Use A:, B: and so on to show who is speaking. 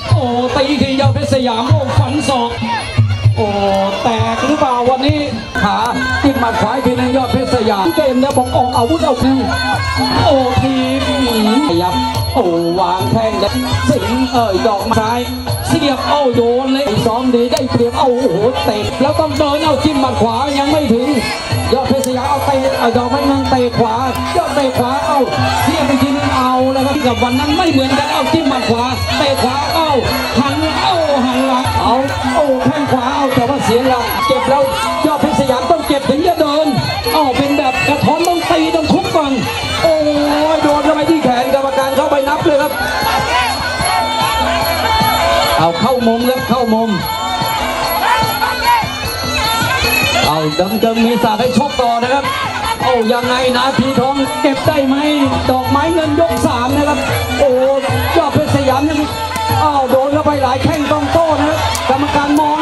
A: โอ้ตีทียาวเพชรสยามโอ้ฝันศอกโอ้แตกหรือเปล่าวันนี้ขาจิ้มหมัดขวาทีนึงยอดเพชรสยามเกมเนี่ยบอกออกอาวุธเอาคืนโอ้ทีขยับโอ้วางแข้งแล้วสิงดอกซ้ายเสียบโอ้โยนเลยซ้อมดีได้เปรียบโอ้โหเตะแล้วต้องเดินเอาจิ้มหมัดขวายังไม่ถึงยอดเพชรสยามเอาเตะดอกไม้เงินเตะขวายอดเตะขวาเอาเสียบไปทีนึงเอาแล้วครับกับวันนั้นไม่เหมือนกันเอาจิ้มหมัดขวาเตะขวาเอาหันหลังเอาโอ้แข้งขวาเอาแต่ว่าเสียหลักเจ็บแล้วยอดเพชรสยามต้องเก็บถึงจะเดินเป็นแบบกระท้อนต้องตีต้องทุบก่อนโอ้ยโดนเข้าไปที่แขนกรรมการเข้าไปนับเลยครับเอาเข้ามุมครับเข้ามุมเอาเดิมมีศาสตร์ให้ชกต่อนะครับเอายังไงนาทีทองเก็บได้ไหมดอกไม้เงินยก3นะครับโอ้ยอดเพชรสยามยังโดนเข้าไปหลายแข้งต้องโต้นะครับกรรมการมอง